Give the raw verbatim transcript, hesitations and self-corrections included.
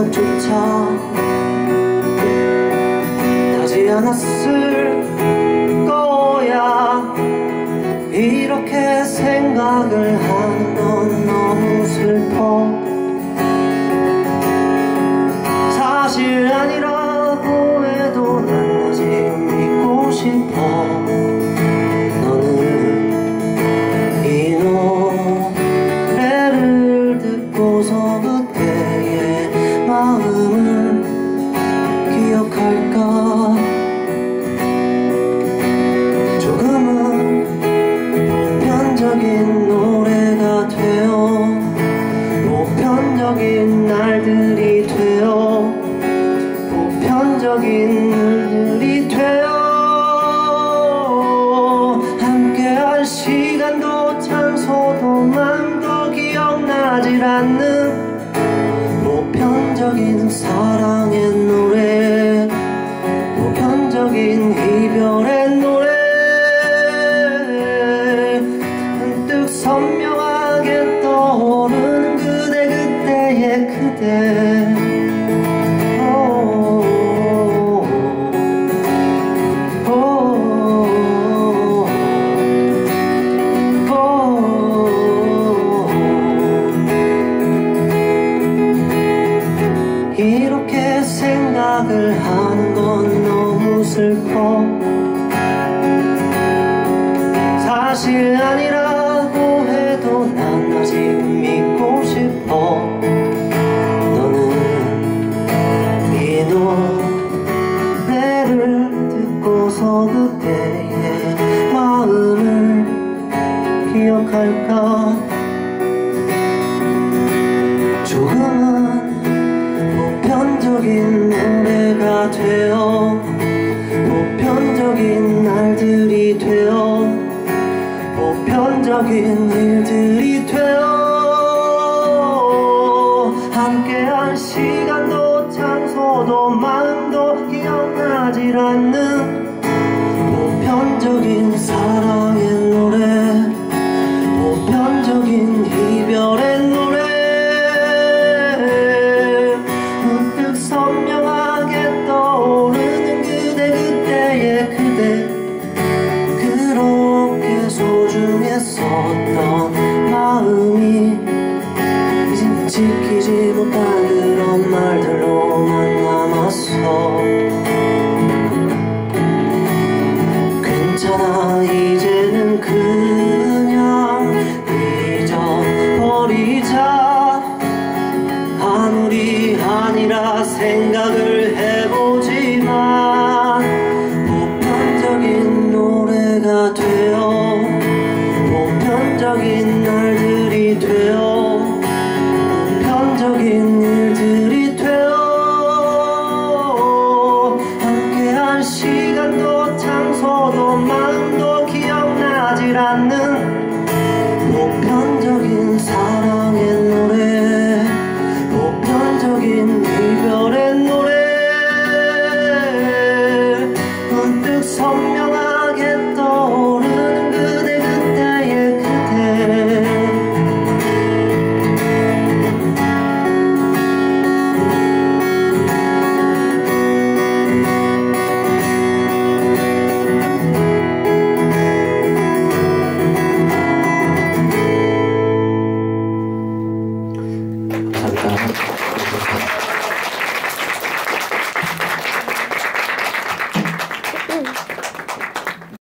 생각조차 하지 않았을 거야. 이렇게 생각을 하는 건 너무 슬퍼. 사실 아니라고 해도 난 아직 믿고 싶어. 너는 이 노래를 듣고서 그때의 마음을 기억할까? 조금은 보편적인 노래가 되어 보편적인 날들이 되어 보편적인 일들이 되어 함께한 시간도 장소도 마음도 기억나질 않는 보편적인 사랑의 노래, 보편적인 이별의 노래. 문득 선명하게 떠오르는 그대 그때의 그대. 이렇게 생각을 하는 건 너무 슬퍼. 사실 아니라고 해도 난 아직 믿고 싶어. 너는 이 노래를 듣고서 그때의 마음을 기억할까? 조금은 보편적인 노래가 되어 보편적인 날들이 되어 보편적인 일들이 되어 함께한 시간도 장소도 마음도 기억나질 않는 보편적인 사랑의 노래, 보편적인 이별의 노래. 선명하게 떠오르는 그대 그때의 그대. 그렇게 소중했었던 마음이 이젠 지키지 못한 그런 말들로만 남았어. 괜찮아 이제는 그냥 잊어버리자. 아무리 아니라 생각을 해보지만 보편적인 노래가 되어 보편적인 날들이 되어 보편적인 일들이 되어 함께한 시간도 장소도 마음도 기억나질 않는 보편적인 사랑의 노래, 보편적인 이별의 노래. 문득 선명하게 떠오르는 그대 그때의 그대. 감사합니다.